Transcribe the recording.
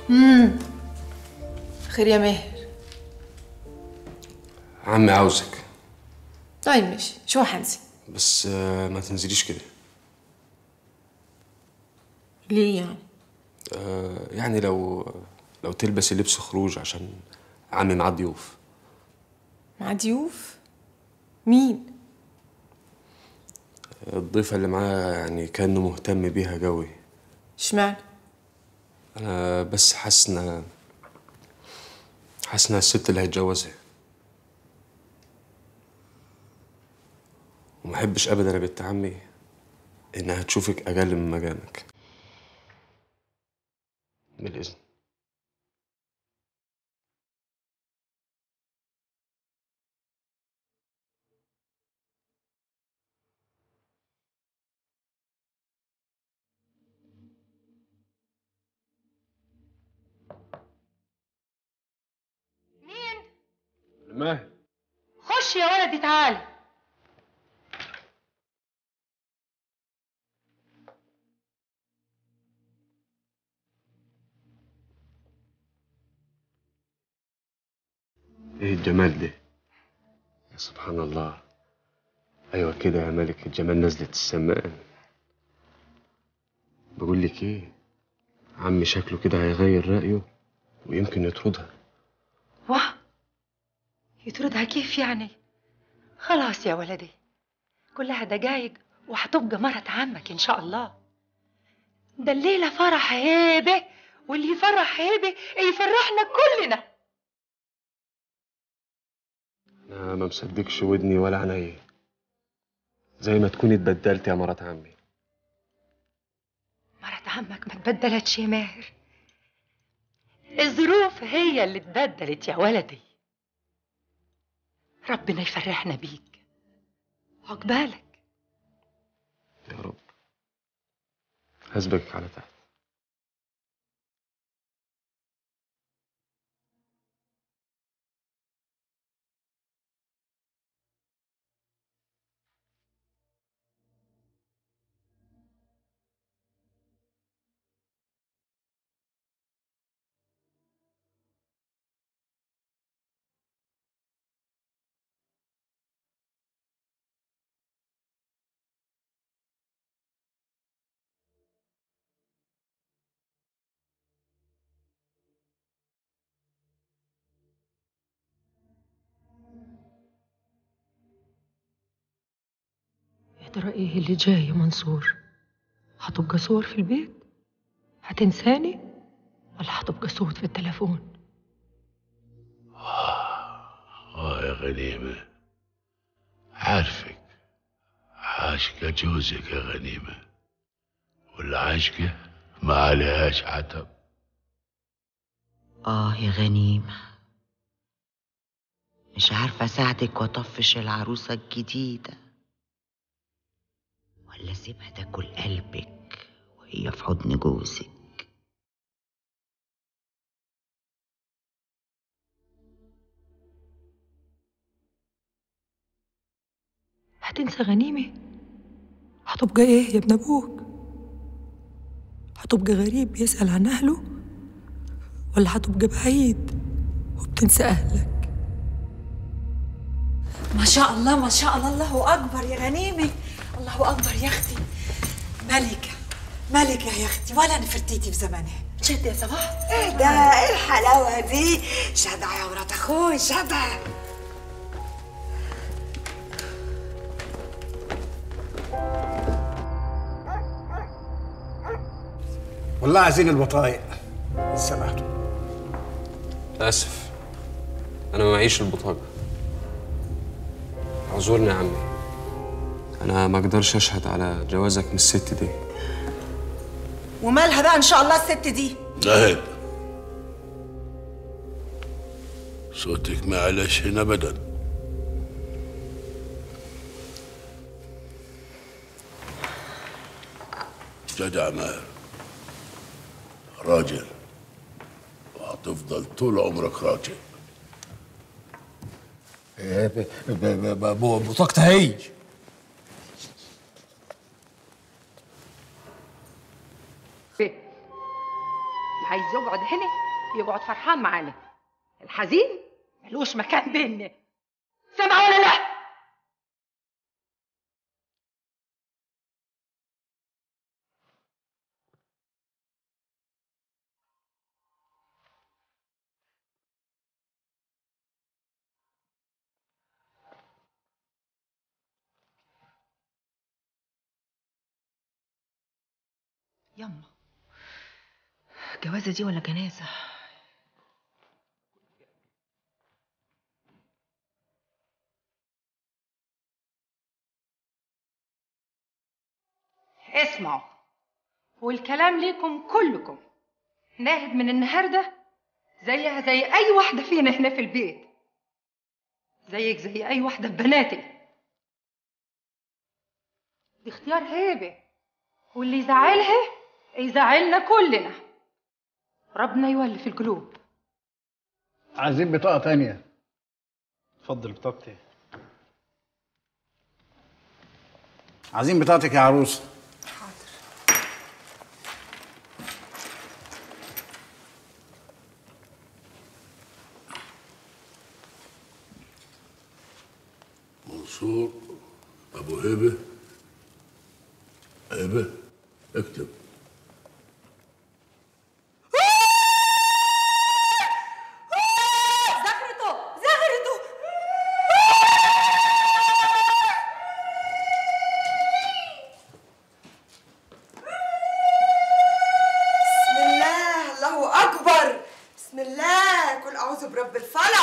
خير يا ماهر؟ عمي عاوزك. طيب ماشي، شو حنسي؟ بس ما تنزليش كده. ليه يعني؟ يعني لو تلبسي لبس خروج عشان عمي معاه ضيوف. مع ضيوف؟ مين؟ الضيفة اللي معاه يعني كأنه مهتم بيها قوي. اشمعنى؟ انا بس حاسس انها الست اللي هيتجوزها، ومحبش ابدا يا بنت عمي انها تشوفك اقل من مقامك. بالاذن. مين؟ ماهر. خش يا ولدي تعال. ايه الجمال ده يا سبحان الله. ايوه كده يا ملك الجمال نزلت السماء. بقول لك ايه، عمي شكله كده هيغير رأيه ويمكن يطردها. واه، يطردها كيف يعني؟ خلاص يا ولدي، كلها دقايق وهتبقى مرة عمك ان شاء الله. ده الليلة فرح هيبة، واللي يفرح هيبة يفرحنا كلنا. انا ما مصدقش ودني ولا عينيا، زي ما تكوني اتبدلت يا مرات عمي. مرة عمك ما تبدلتش يا ماهر، الظروف هي اللي اتبدلت يا ولدي. ربنا يفرحنا بيك، عقبالك. يا رب. هسبقك على تحت. يا ترى ايه اللي جاي يا منصور؟ هتبقى صور في البيت؟ هتنساني؟ ولا هتبقى صوت في التليفون؟ يا غنيمة، عارفك عاشقة جوزك يا غنيمة، والعاشقة ما عليهاش عتب. يا غنيمة، مش عارفة أساعدك وأطفش العروسة الجديدة، ولا أسيبها تاكل قلبك وهي في حضن جوزك. هتنسى غنيمة؟ هتبقى ايه يا ابن ابوك؟ هتبقى غريب بيسأل عن أهله؟ ولا هتبقى بعيد وبتنسى أهلك؟ ما شاء الله ما شاء الله، الله أكبر يا غنيمة، الله أكبر يا أختي. ملكة ملكة يا أختي، ولا نفرتيتي في زمانها. جد يا صباح؟ إيه ده؟ إيه الحلاوة دي؟ شبع يا مرات أخوي، شبع. والله عايزين البطايق إن سمحتوا. آسف، أنا ما معيش البطاقة. اعذرني يا عمي، أنا ما أقدرش أشهد على جوازك من الست دي. ومالها بقى إن شاء الله الست دي؟ زاهد، صوتك ما علش هنا أبدا. جدع ماهر، راجل، وهتفضل طول عمرك راجل. بطاقتها هي. عايز يقعد هنا يقعد فرحان معانا، الحزين ملوش مكان بينا. سمع ولا لا؟ يما جوازة دي ولا جنازة؟ اسمعوا، والكلام ليكم كلكم. ناهد من النهارده زيها زي اي واحدة فينا هنا في البيت، زيك زي اي واحدة ببناتي. دي اختيار هيبة، واللي يزعلها يزعلنا كلنا. ربنا يولي القلوب. عايزين بطاقة تانية. اتفضل بطاقتي. عايزين بطاقتك يا عروسة. منصور ابو هبه. هبه اكتب. زغرته. بسم الله، الله اكبر. بسم الله، قل اعوذ برب الفلق.